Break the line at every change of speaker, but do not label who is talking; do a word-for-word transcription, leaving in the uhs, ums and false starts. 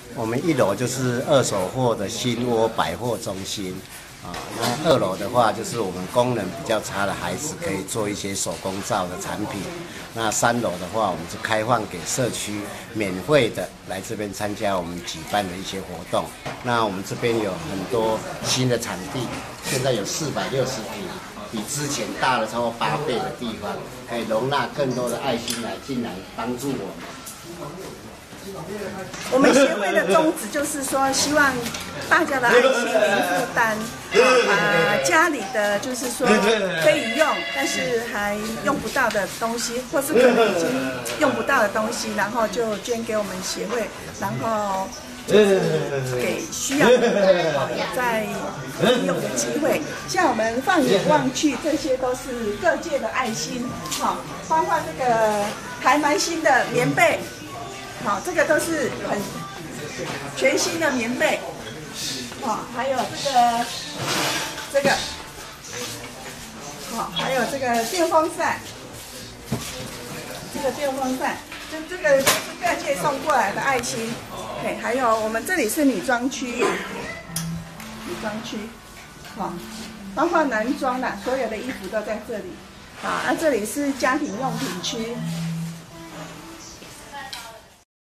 我们一楼就是二手货的新窝百货中心啊，那二楼的话就是我们功能比较差的孩子可以做一些手工皂的产品。那三楼的话，我们是开放给社区免费的来这边参加我们举办的一些活动。那我们这边有很多新的场地，现在有四百六十平，比之前大了超过八倍的地方，可以容纳更多的爱心来进来帮助我们。
我们协会的宗旨就是说，希望大家的爱心零负担，把家里的就是说可以用，但是还用不到的东西，或是可能已经用不到的东西，然后就捐给我们协会，然后就是给需要的人有在利用的机会。像我们放眼望去，这些都是各界的爱心，好，包括这个还蛮新的棉被。好，这个都是很全新的棉被，好，还有这个这个，好，还有这个电风扇，这个电风扇，就这个就是各界送过来的爱心，对，还有我们这里是女装区，女装区，好，包括男装啦，所有的衣服都在这里，好，那这里是家庭用品区。